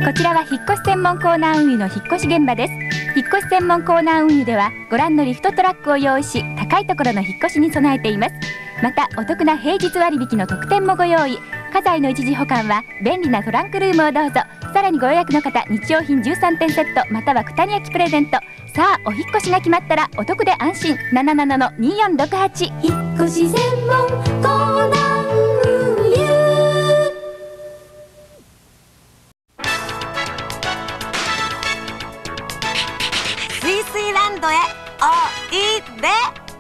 こちらは引っ越し専門コーナー運輸の引っ越し現場です。引っ越し専門コーナー運輸ではご覧のリフトトラックを用意し、高いところの引っ越しに備えています。またお得な平日割引の特典もご用意。家財の一時保管は便利なトランクルームをどうぞ。さらにご予約の方、日用品13点セットまたは九谷焼プレゼント。さあお引っ越しが決まったらお得で安心。77-2468引っ越し専門コーナー運輸。 スイスイランドへおいで。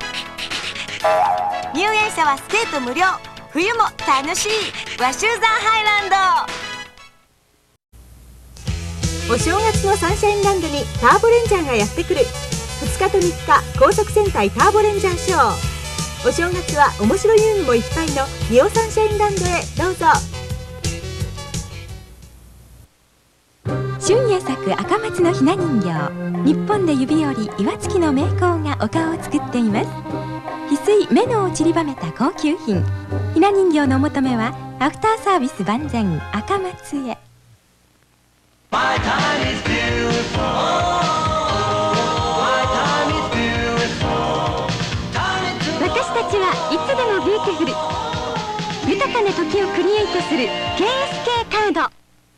入園者はスケート無料。冬も楽しい和集山ハイランド。 お正月のサンシャインランドにターボレンジャーがやってくる。2日と3日高速戦隊ターボレンジャーショー。お正月は面白遊具もいっぱいのリオサンシャインランドへどうぞ。 春夜咲く赤松のひな人形。日本で指折り岩槻の名工がお顔を作っています。翡翠目のを散りばめた高級品。ひな人形のお求めはアフターサービス万全赤松へ。私たちはいつでもビューティフル。豊かな時をクリエイトする KSK カー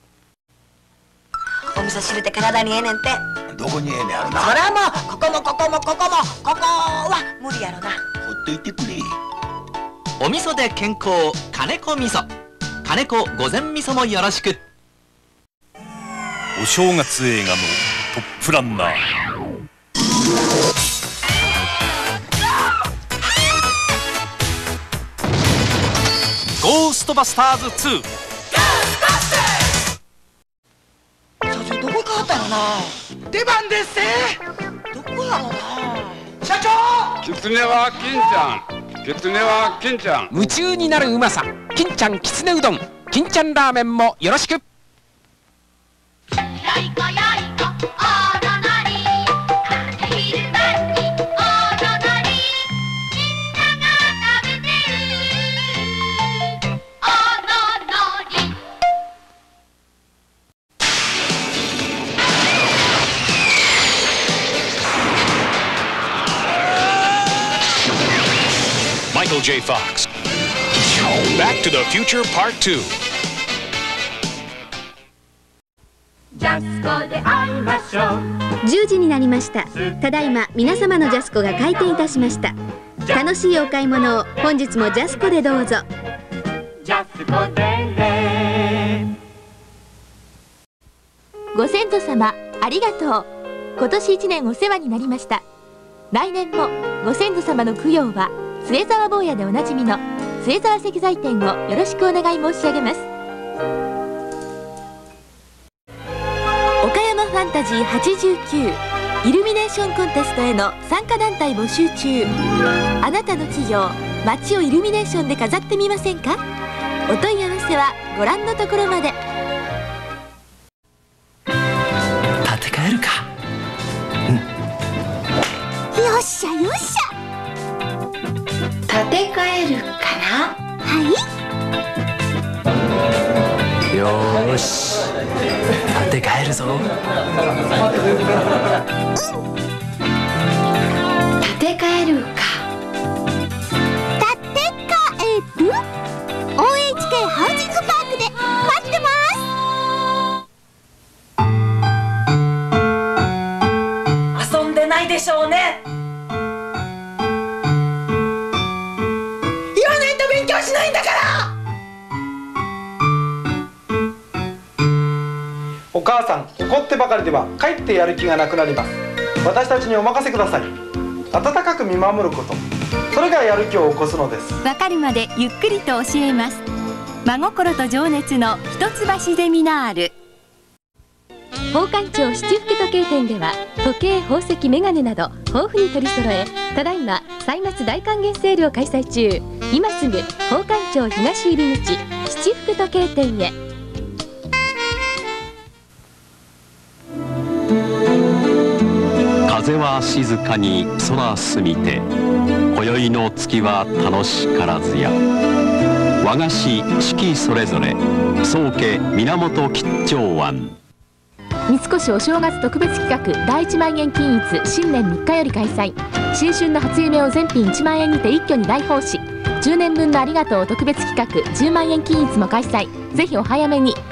ド。 お味噌汁って体にええねんて。 どこにええねやろな。 そりゃもうここもここもここもここは無理やろな。 ほっといてくれ。 お味噌で健康金子味噌。金子御前味噌もよろしく。 お正月映画のトップランナー。ゴーストバスターズ2。 社長どこ変わったのな。 出番ですせ。 どこやろな。 社長。 キツネは金ちゃん。キツネは金ちゃん。 夢中になるうまさ。金ちゃんきつねうどん。金ちゃんラーメンもよろしく。 Michael J. Fox. Back to the Future Part 2. ジャスコで会いましょう。 10時になりました。ただいま皆様のジャスコが開店いたしました。楽しいお買い物を本日もジャスコでどうぞ。 ジャスコでご先祖様ありがとう。今年1年お世話になりました。来年もご先祖様の供養は末沢坊やでおなじみの末沢石材店をよろしくお願い申し上げます。岡山ファンタジー89イルミネーションコンテストへの参加団体募集中。あなたの企業街をイルミネーションで飾ってみませんか。お問い合わせはご覧のところまで。 立て替えるか。 よっしゃよっしゃ。 立て替えるかな。 よーし立て替えるぞ。 立て替えるか。 立て替える OHK ハウジングパークで待ってます。遊んでないでしょうね。言わないと勉強しないんだから。 お母さん怒ってばかりではかえってやる気がなくなります。私たちにお任せください。温かく見守ること、それがやる気を起こすのです。 わかるまでゆっくりと教えます。真心と情熱の一橋ゼミナール。宝冠町七福時計店では時計、宝石、メガネなど豊富に取り揃え、ただいま歳末大還元セールを開催中。今すぐ宝冠町東入口七福時計店へ。 風は静かに空澄みて、今宵の月は楽しからずや。和菓子四季それぞれ宗家源吉兆庵。 三越お正月特別企画第1万円均一新年3日より開催。新春の初夢を全品1万円にて一挙に大奉仕。10年分のありがとう特別企画10万円均一も開催。ぜひお早めに。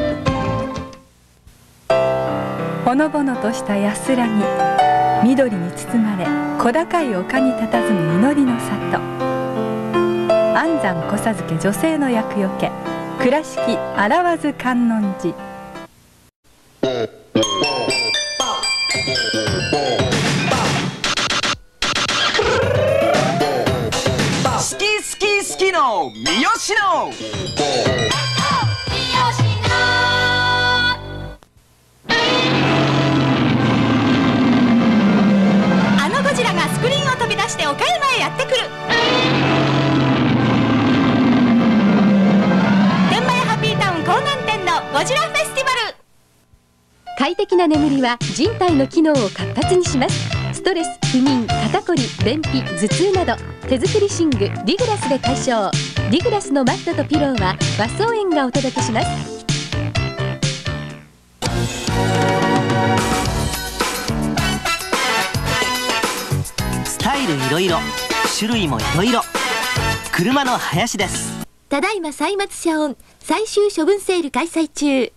ほのぼのとした安らぎ、緑に包まれ小高い丘に佇む祈りの里。安産子授け女性の厄除け、倉敷洗わず観音寺。 好き好き好きの三好のあのゴジラがスクリーンを飛び出して岡山へやってくる。天満屋ハッピータウン港南店のゴジラフェスティバル。 快適な眠りは人体の機能を活発にします。ストレス、不眠、肩こり、便秘、頭痛など手作り寝具ディグラスで解消。ディグラスのマットとピローは和装園がお届けします。 スタイルいろいろ、種類もいろいろ、車の林です。 ただいま歳末車オン最終処分セール開催中。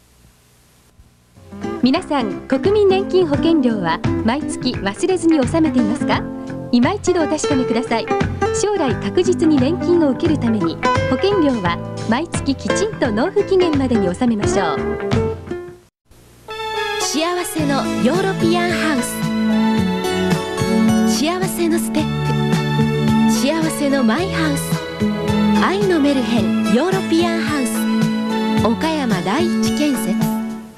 皆さん、国民年金保険料は毎月忘れずに納めていますか？今一度お確かめください。将来確実に年金を受けるために保険料は毎月きちんと納付期限までに納めましょう。幸せのヨーロピアンハウス、幸せのステップ、幸せのマイハウス、愛のメルヘンヨーロピアンハウス、岡山第一建設。